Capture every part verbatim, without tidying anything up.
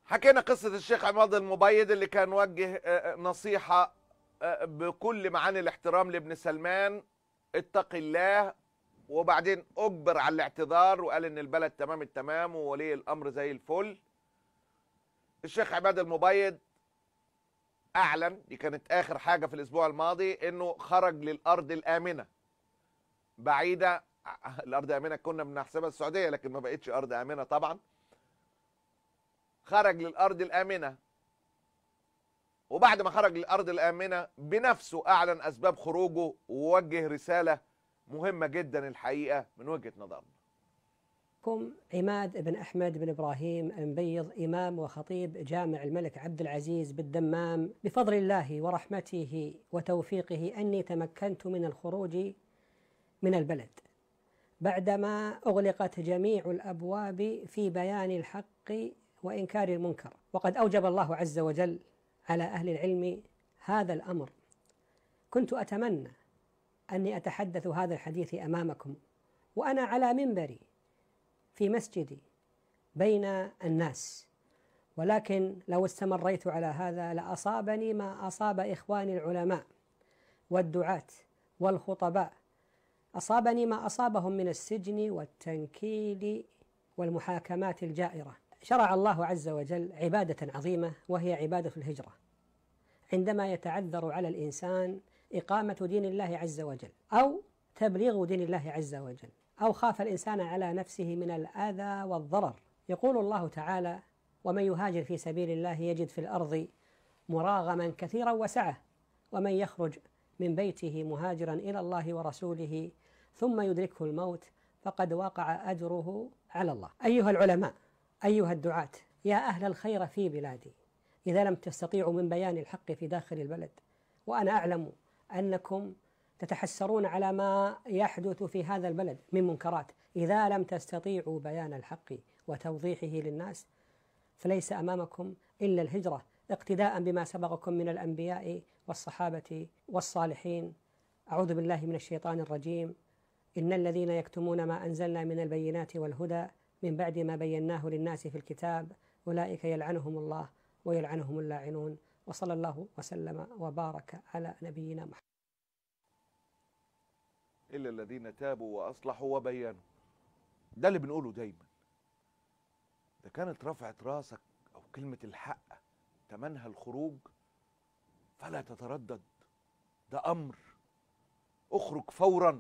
حكينا قصة الشيخ عماد المبيض اللي كان وجه نصيحة بكل معاني الاحترام لابن سلمان: اتق الله. وبعدين اجبر على الاعتذار وقال ان البلد تمام التمام وولي الامر زي الفل. الشيخ عماد المبيض اعلن، دي كانت اخر حاجة في الاسبوع الماضي، انه خرج للارض الامنة بعيدة. الارض الامنة كنا بنحسبها السعودية، لكن ما بقتش ارض امنة طبعا. خرج للارض الامنة، وبعد ما خرج للارض الامنة بنفسه اعلن اسباب خروجه ووجه رسالة مهمة جدا الحقيقة من وجهة نظرنا. عماد بن أحمد بن إبراهيم المبيض، إمام وخطيب جامع الملك عبد العزيز بالدمام، بفضل الله ورحمته وتوفيقه أني تمكنت من الخروج من البلد بعدما أغلقت جميع الأبواب في بيان الحق وإنكار المنكر، وقد أوجب الله عز وجل على أهل العلم هذا الأمر. كنت أتمنى أني أتحدث هذا الحديث أمامكم وأنا على منبري في مسجدي بين الناس، ولكن لو استمريت على هذا لأصابني ما أصاب إخواني العلماء والدعاة والخطباء، أصابني ما أصابهم من السجن والتنكيل والمحاكمات الجائرة. شرع الله عز وجل عبادة عظيمة وهي عبادة الهجرة، عندما يتعذر على الإنسان إقامة دين الله عز وجل أو تبليغ دين الله عز وجل، أو خاف الإنسان على نفسه من الأذى والضرر. يقول الله تعالى: ومن يهاجر في سبيل الله يجد في الأرض مراغما كثيرا وسعة، ومن يخرج من بيته مهاجرا إلى الله ورسوله ثم يدركه الموت فقد وقع أجره على الله. أيها العلماء، أيها الدعاة، يا أهل الخير في بلادي، إذا لم تستطيعوا من بيان الحق في داخل البلد، وأنا أعلم أنكم تتحسرون على ما يحدث في هذا البلد من منكرات، إذا لم تستطيعوا بيان الحق وتوضيحه للناس فليس أمامكم إلا الهجرة، اقتداء بما سبقكم من الأنبياء والصحابة والصالحين. أعوذ بالله من الشيطان الرجيم. إن الذين يكتمون ما أنزلنا من البينات والهدى من بعد ما بيناه للناس في الكتاب أولئك يلعنهم الله ويلعنهم اللاعنون. وصلى الله وسلم وبارك على نبينا محمد. إلا الذين تابوا وأصلحوا وبينوا. ده اللي بنقوله دايما. ده كانت رفعت راسك أو كلمة الحق تمنها الخروج فلا تتردد، ده أمر، اخرج فورا.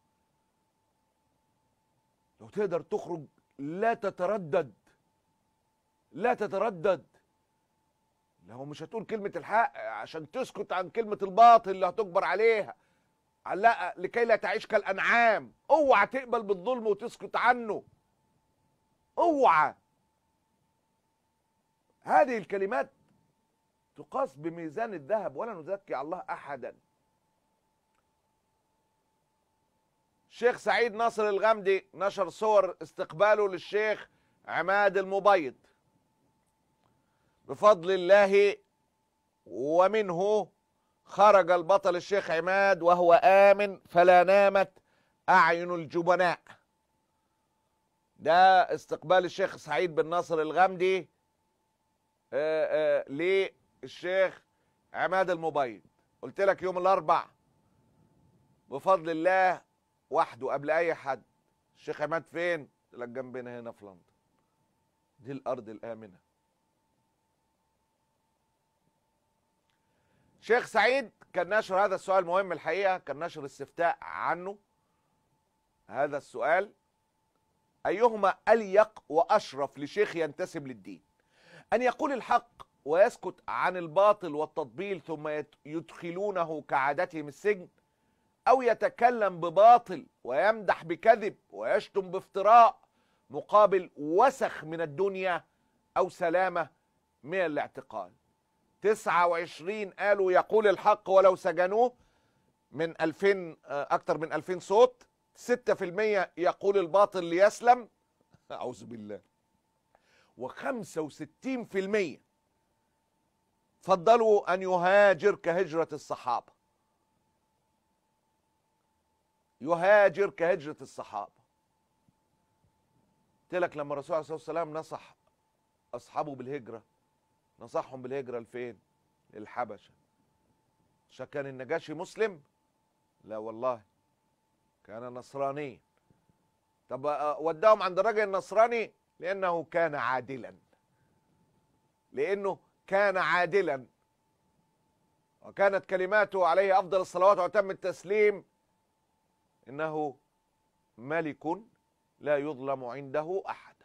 لو تقدر تخرج لا تتردد، لا تتردد. لو مش هتقول كلمة الحق عشان تسكت عن كلمة الباطل اللي هتجبر عليها، لا، لكي لا تعيش كالأنعام. اوعى تقبل بالظلم وتسكت عنه، اوعى. هذه الكلمات تقاس بميزان الذهب ولا نزكي على الله أحدا. الشيخ سعيد ناصر الغامدي نشر صور استقباله للشيخ عماد المبيض بفضل الله، ومنه خرج البطل الشيخ عماد وهو آمن فلا نامت أعين الجبناء. ده استقبال الشيخ سعيد بن ناصر الغامدي آآ آآ للشيخ عماد المبيض. قلت لك يوم الأربع بفضل الله وحده قبل أي حد. الشيخ عماد فين؟ قلت لك جنبنا هنا في لندن، دي الأرض الآمنة. شيخ سعيد كان نشر هذا السؤال مهم الحقيقة، كان نشر استفتاء عنه. هذا السؤال: أيهما أليق وأشرف لشيخ ينتسب للدين، أن يقول الحق ويسكت عن الباطل والتطبيل ثم يدخلونه كعادتهم السجن، أو يتكلم بباطل ويمدح بكذب ويشتم بافتراء مقابل وسخ من الدنيا أو سلامة من الاعتقال؟ تسعة وعشرين قالوا يقول الحق ولو سجنوه، من ألفين أكتر من ألفين صوت. ستة في المية يقول الباطل ليسلم، أعوذ بالله. وخمسة وستين في المية فضلوا أن يهاجر كهجرة الصحابة، يهاجر كهجرة الصحابة. قلت لك لما الرسول عليه الصلاة والسلام نصح أصحابه بالهجرة نصحهم بالهجرة لفين؟ للحبشة. عشان كان النجاشي مسلم؟ لا والله، كان نصراني. طب وداهم عند الراجل النصراني لأنه كان عادلا، لأنه كان عادلا، وكانت كلماته عليه أفضل الصلوات وأتم التسليم: إنه ملك لا يظلم عنده أحد.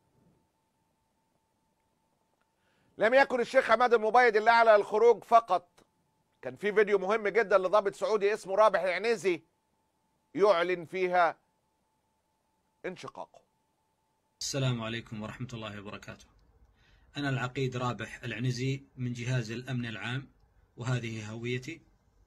لم يكن الشيخ عماد المبيض اللي أعلى الخروج فقط، كان في فيديو مهم جدا لضابط سعودي اسمه رابح العنيزي يعلن فيها انشقاقه. السلام عليكم ورحمة الله وبركاته. أنا العقيد رابح العنزي من جهاز الأمن العام، وهذه هويتي.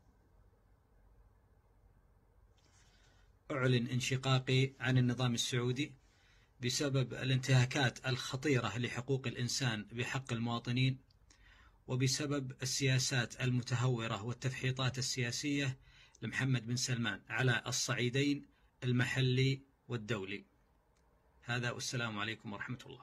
أعلن انشقاقي عن النظام السعودي بسبب الانتهاكات الخطيرة لحقوق الإنسان بحق المواطنين، وبسبب السياسات المتهورة والتفحيطات السياسية لمحمد بن سلمان على الصعيدين المحلي والدولي. هذا والسلام عليكم ورحمة الله.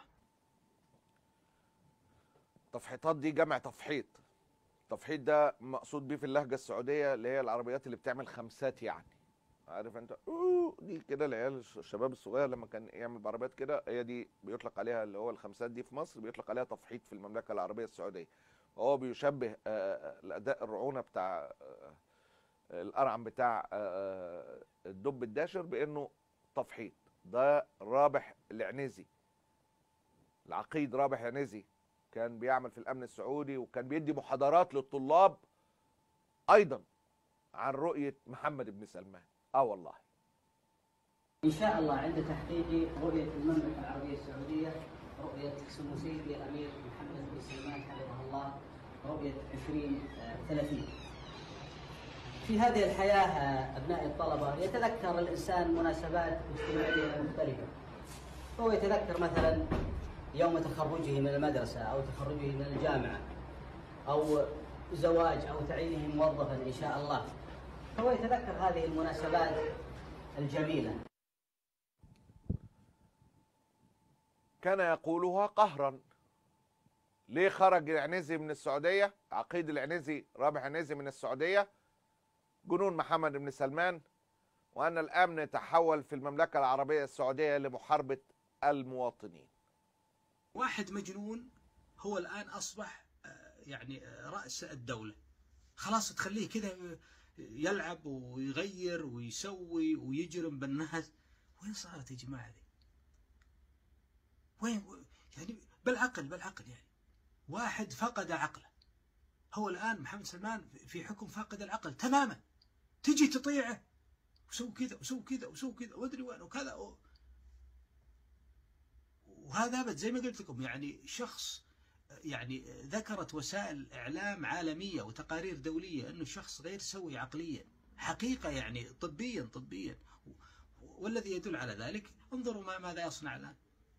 تفحيطات دي جمع تفحيط. تفحيط ده مقصود بيه في اللهجة السعودية اللي هي العربيات اللي بتعمل خمسات، يعني عارف انت اوه دي كده العيال الشباب الصغير لما كان يعمل بعربيات كده، هي دي بيطلق عليها اللي هو الخمسات دي في مصر، بيطلق عليها تفحيط في المملكة العربية السعودية. وهو بيشبه الأداء الرعونة بتاع القرعم بتاع الدب الداشر بأنه تفحيط. ده رابح العنزي، العقيد رابح العنزي، كان بيعمل في الأمن السعودي وكان بيدي محاضرات للطلاب أيضا عن رؤية محمد بن سلمان. اه والله إن شاء الله عند تحقيق رؤية المملكة العربية السعودية، رؤية سمو سيدي الأمير محمد بن سلمان حفظه الله، رؤية عشرين ثلاثين. في هذه الحياة أبناء الطلبة يتذكر الإنسان مناسبات اجتماعية مختلفة، هو يتذكر مثلا يوم تخرجه من المدرسة أو تخرجه من الجامعة أو زواج أو تعيينه موظفا إن شاء الله، هو يتذكر هذه المناسبات الجميلة. كان يقولها قهرا. ليه خرج العنزي من السعودية؟ عقيد العنزي رابح العنزي من السعودية جنون محمد بن سلمان، وأن الأمن تحول في المملكة العربية السعودية لمحاربة المواطنين. واحد مجنون هو الآن أصبح يعني رأس الدولة، خلاص تخليه كذا يلعب ويغير ويسوي ويجرم بالناس. وين صارت يا جماعة ذي؟ وين يعني بالعقل بالعقل يعني واحد فقد عقله. هو الآن محمد سلمان في حكم فاقد العقل تماما، تجي تطيعه وسوي كذا وسوي كذا وسوي كذا وادري وين وكذا و... وهذا أبد زي ما قلت لكم، يعني شخص يعني ذكرت وسائل إعلام عالمية وتقارير دولية أنه شخص غير سوي عقليا، حقيقة يعني طبيا طبيا. والذي يدل على ذلك انظروا ما ماذا يصنع الآن.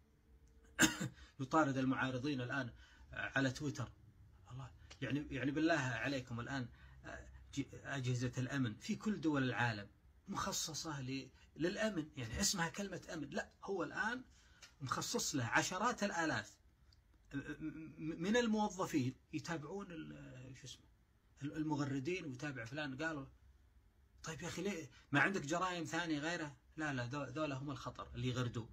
يطارد المعارضين الآن على تويتر. الله يعني يعني بالله عليكم، الآن أجهزة الأمن في كل دول العالم مخصصة للأمن، يعني اسمها كلمة أمن، لا هو الآن مخصص له عشرات الآلاف من الموظفين يتابعون شو اسمه المغردين، ويتابع فلان. قالوا طيب يا أخي ليه ما عندك جرائم ثانية غيره؟ لا لا ذولا هم الخطر اللي يغردوه.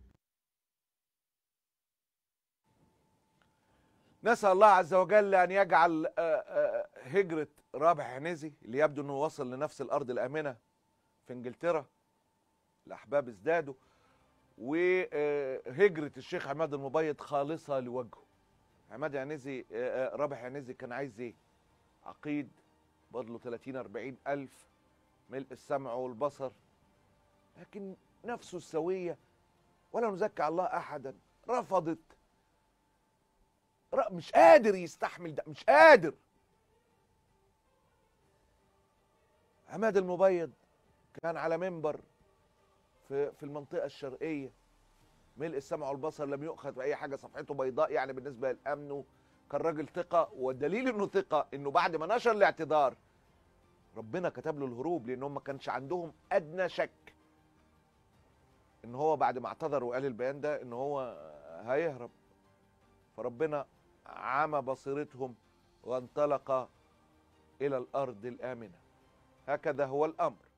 نسأل الله عز وجل أن يجعل هجرة رابح عنزي اللي يبدو أنه وصل لنفس الأرض الآمنة في إنجلترا، الأحباب ازدادوا، وهجرة الشيخ عماد المبيض خالصة لوجهه. عماد عنزي رابح عنزي كان عايز ايه؟ عقيد بضله ثلاثين أربعين ألف، ملء السمع والبصر، لكن نفسه السوية ولا نزكي على الله أحدا رفضت. مش قادر يستحمل ده، مش قادر. عماد المبيض كان على منبر في في المنطقة الشرقية، ملء السمع والبصر، لم يؤخذ بأي حاجة، صفحته بيضاء يعني بالنسبة للأمن، كان راجل ثقة. والدليل إنه ثقة إنه بعد ما نشر الاعتذار ربنا كتب له الهروب، لأنهم ما كانش عندهم أدنى شك إن هو بعد ما اعتذر وقال البيان ده إن هو هيهرب. فربنا عمى بصيرتهم وانطلق إلى الأرض الآمنة. هكذا هو الأمر.